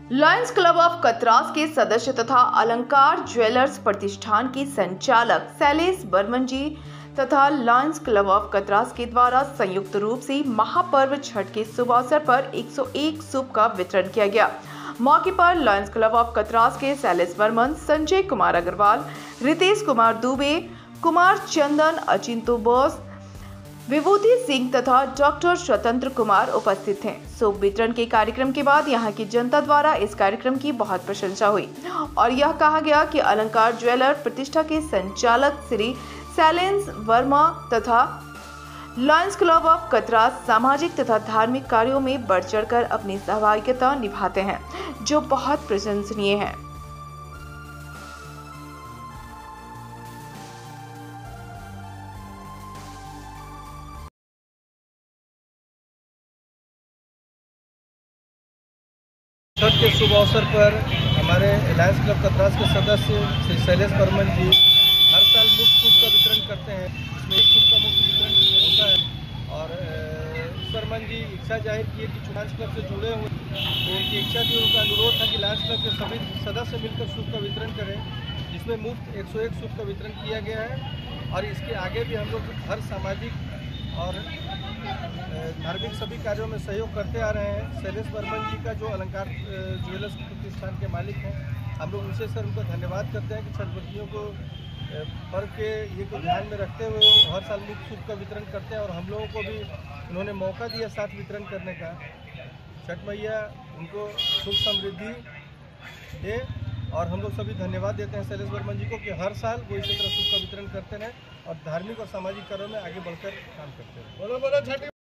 Lions club of Katras के सदस्य तथा अलंकार ज्वेलर्स प्रतिष्ठान के संचालक शैलेश बर्मन जी तथा लायंस क्लब ऑफ कतरास के द्वारा संयुक्त रूप से महापर्व छठ के शुभ अवसर पर 101 सूप का वितरण किया गया। मौके पर लायंस क्लब ऑफ कतरास के शैलेश बर्मन, संजय कुमार अग्रवाल, रितेश कुमार दुबे, कुमार चंदन, अचिंतो बोस, विभूति सिंह तथा डॉक्टर स्वतंत्र कुमार उपस्थित थे। सूप वितरण के कार्यक्रम के बाद यहां की जनता द्वारा इस कार्यक्रम की बहुत प्रशंसा हुई और यह कहा गया कि अलंकार ज्वेलर प्रतिष्ठा के संचालक श्री शैलेश वर्मा तथा लायंस क्लब ऑफ कतरास सामाजिक तथा धार्मिक कार्यों में बढ़ चढ़कर अपनी सहभागिता निभाते हैं, जो बहुत प्रशंसनीय है। छठ के शुभ अवसर पर हमारे लायंस क्लब कतरास के सदस्य श्री शैलेश बर्मन जी हर साल मुफ्त सूप का वितरण करते हैं। इसमें एक सूप का मुफ्त वितरण होता है और बर्मन जी इच्छा जाहिर की कि लायंस क्लब से जुड़े हुए तो उनकी इच्छा थी, उनका अनुरोध था कि लायंस क्लब के सभी सदस्य मिलकर सूप का वितरण करें, जिसमें मुफ्त 101 सूप का वितरण किया गया है। और इसके आगे भी हम लोग हर सामाजिक और धार्मिक सभी कार्यों में सहयोग करते आ रहे हैं। शैलेश बर्मन जी का जो अलंकार ज्वेलर्स प्रतिष्ठान के मालिक हैं, हम लोग उनसे सर उनका धन्यवाद करते हैं कि छठव्रतियों को पर्व के ये को ध्यान में रखते हुए वो हर साल मुफ्त सूप का वितरण करते हैं और हम लोगों को भी उन्होंने मौका दिया साथ वितरण करने का। छठ मैया उनको सुख समृद्धि दे और हम लोग सभी धन्यवाद देते हैं शैलेश बर्मन जी को कि हर साल वो इसी तरह सूप का वितरण करते रहें और धार्मिक और सामाजिक कार्यों में आगे बढ़कर काम करते हैं।